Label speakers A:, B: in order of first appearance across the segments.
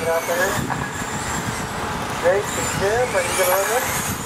A: Get out there. Jake and Tim, are you gonna run this?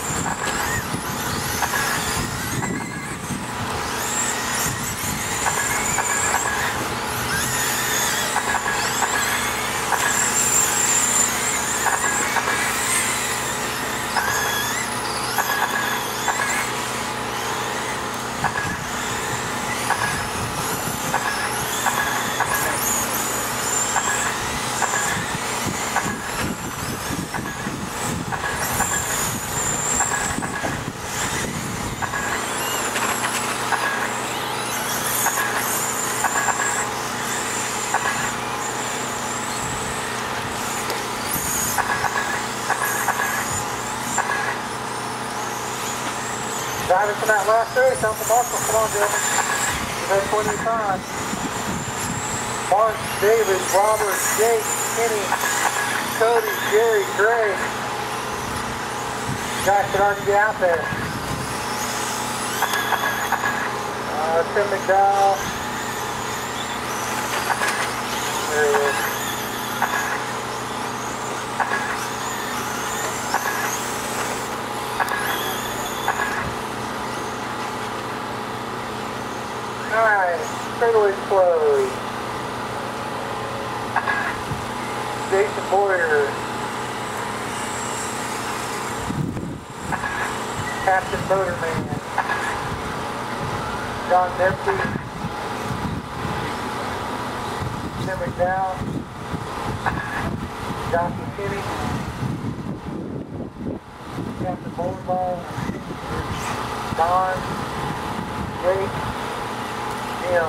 A: Driving from that last race, Uncle Marshall, come on, gentlemen. You've had plenty of time. Mark, David, Robert, Jake, Kenny, Cody, Jerry, Gray. You guys should already be out there. Tim McDowell. There he is. Alright, straightaway closed. Jason Boyer. Captain Motorman. John Dempsey. Tim McDowell. Johnson Kenny. Captain Bowlingball. Don. Jake. Jim.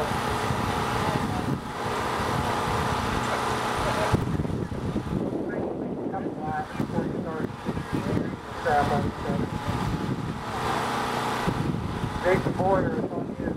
A: Jason Boyer is on you.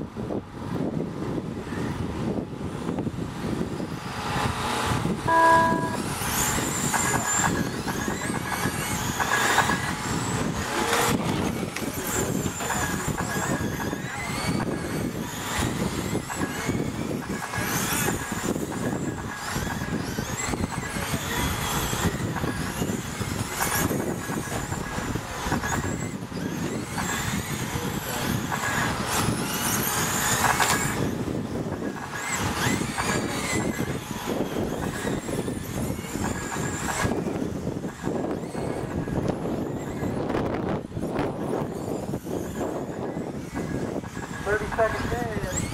A: Second day,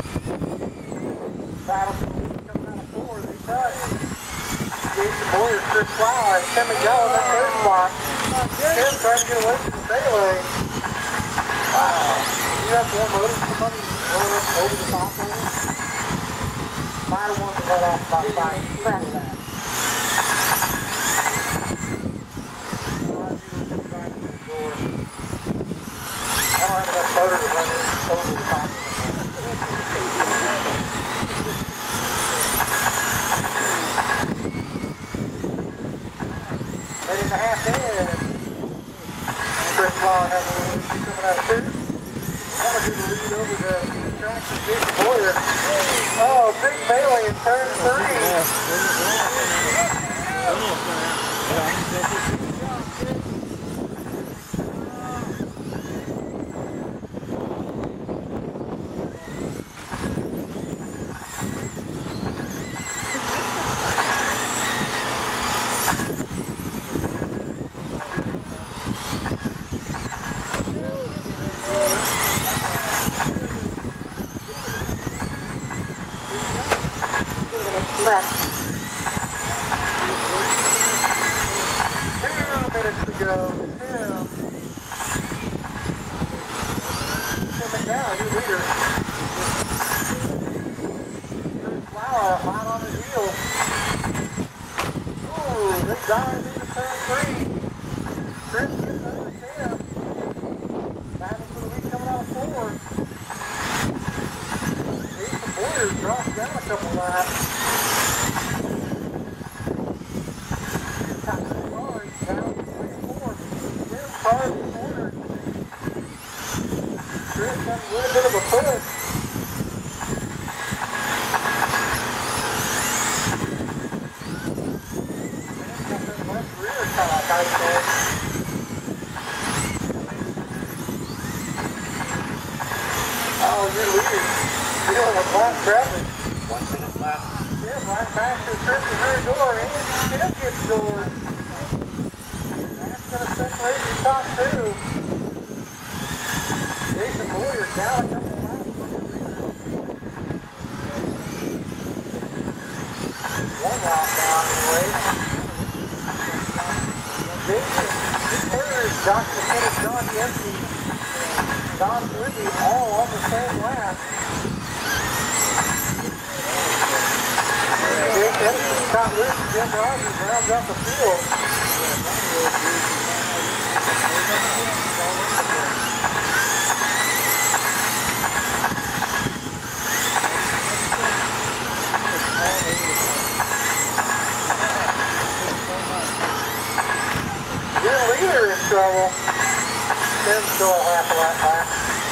A: battle coming out of four, they touch. Jason Boyer, Chris Flower, and Tim McDowell in that third spot. Tim trying to get away from the fairway. Wow. You have more motors, somebody rolling up over the top of it. Might have wanted to let off about 5% of that. I don't have enough motor to run it over the top of it. 8.5 in. Chris Law has a little coming out of two. That'll be the lead over the track to Jason Boyer. Oh, big melee in turn 3. Left. 2 minutes to go. Tim McDowell, your leader. Flower, hot on his heel. Ooh, this dive into turn 3. Chris gets under Tim. Batting for the lead coming out of 4. Jason Boyer dropped down a couple laps. Chris got a little bit of a push. Nice man. Oh, you're leading. You're doing with last traffic.
B: 1 minute left.
A: Yeah, right past your trip to her door, and Tim gets door. That's going to separate your top two. Jason Boyer down a couple laps. One lap down anyway. Jason, third, Dr. Kenneth, John Dempsey, Don Whitney, all on the same lap. Jake Edison, Scott Lewis, and Jim Rogers rounds out the field. Your leader in trouble. Tim's still a half a lap back.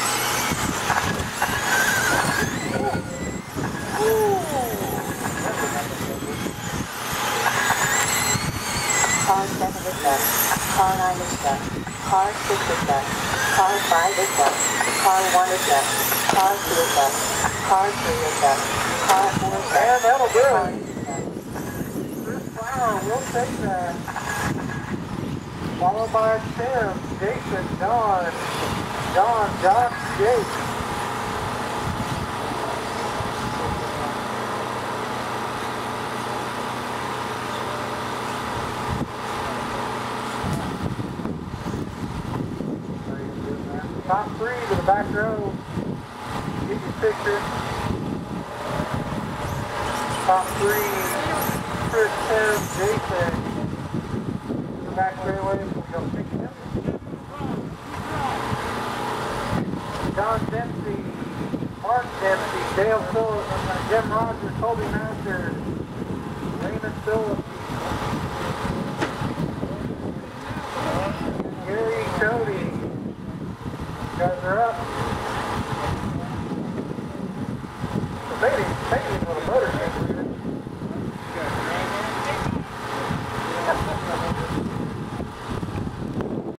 C: Car 7 is left. Car 9 is left. Car 6 is left. Car 5 is left. Car 1 is left. Car 2 is left. Car 3 is left. Car 4 is left.
A: And that'll do
C: Car
A: it.
C: 8 is left.
A: Bruce Flower will take that. Followed by Tim, Jason, Don, Josh, Jake. Top three to the back row. Get your picture. Top three, Chris, Tim, Jason. To the back straightaway, we'll go pick him. John Dempsey, Mark Dempsey, Dale Phillips, Jim Rogers, Colby Masters, Raymond Phillips, Gary Cody. You guys are up. Debating